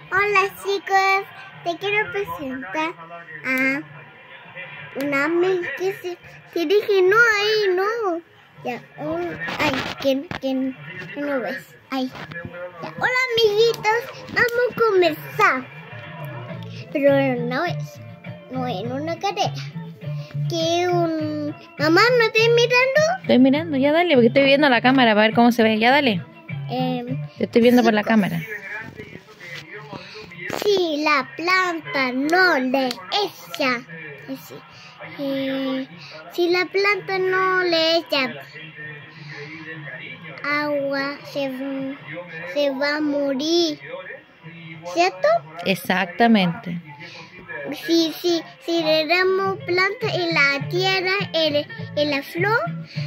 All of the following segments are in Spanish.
Hola chicos, te quiero presentar a una amiga que dije no, ahí no. Ya, que no ves. Ahí. Ya, hola amiguitos, vamos a comenzar. Pero no en una carrera. Mamá, ¿no estoy mirando? Estoy mirando, ya dale, porque estoy viendo la cámara para ver cómo se ve. Ya dale. Te estoy viendo por la cámara. Si la planta no le echa, si la planta no le echa agua, se va a morir, ¿cierto? Exactamente. Si le damos planta en la tierra, en la flor,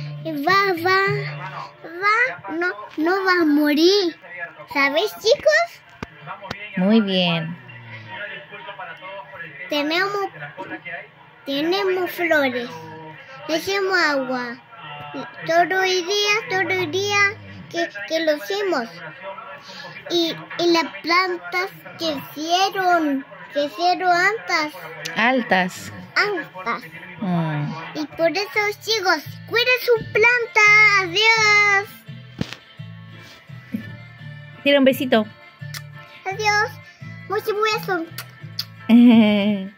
no va a morir. ¿Sabes, chicos? Muy bien. Tenemos flores, le echamos agua todo el día que lo hicimos. Y las plantas crecieron Altas. Y por eso, chicos, cuiden su planta. Adiós. Tira un besito. Adiós. Muchos besos.